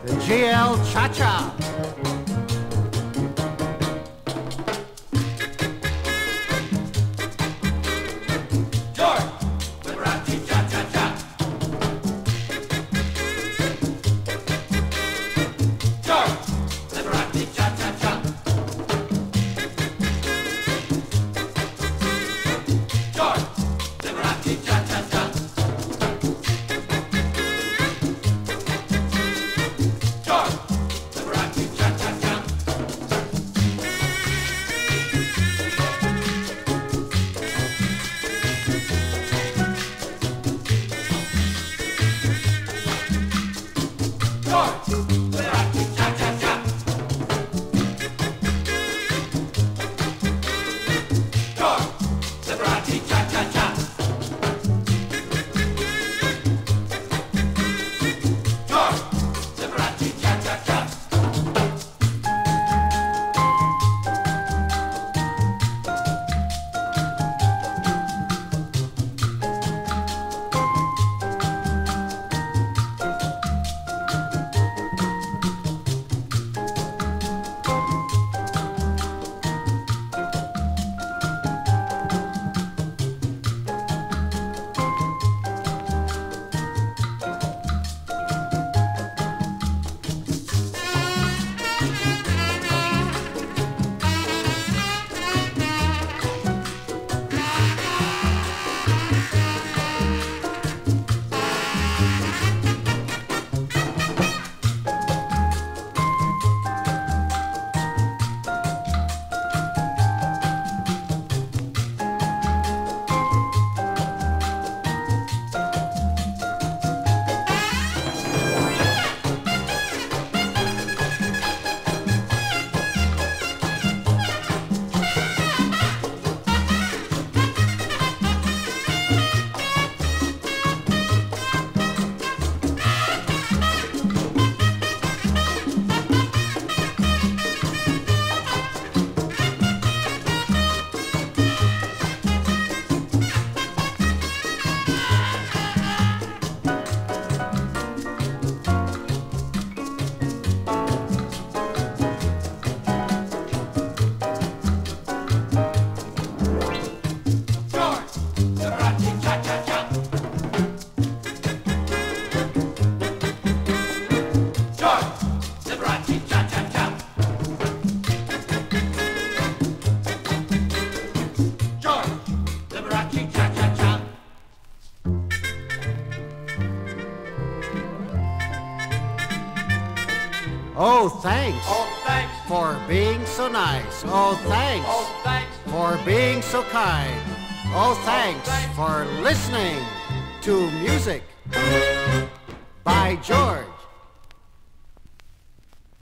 the GL Cha-Cha. George, Liberace, Cha-Cha-Cha. George, Liberace, Cha-Cha-Cha. George, Liberace, Cha-Cha-Cha. George, Liberace, Cha-Cha-Cha. George, Liberace, Cha-Cha-Cha. George, Liberace, Cha-Cha-Cha. George, Liberace, Cha-Cha-Cha. George, Liberace, Cha-Cha-Cha. George, Liberace, Cha-Cha-Cha. George, Liberace, Cha-Cha-Cha. Oh, thanks Oh, thanks. for being so nice. Oh, thanks Oh, thanks. for being so kind. Oh, thanks thanks. for listening to music by George.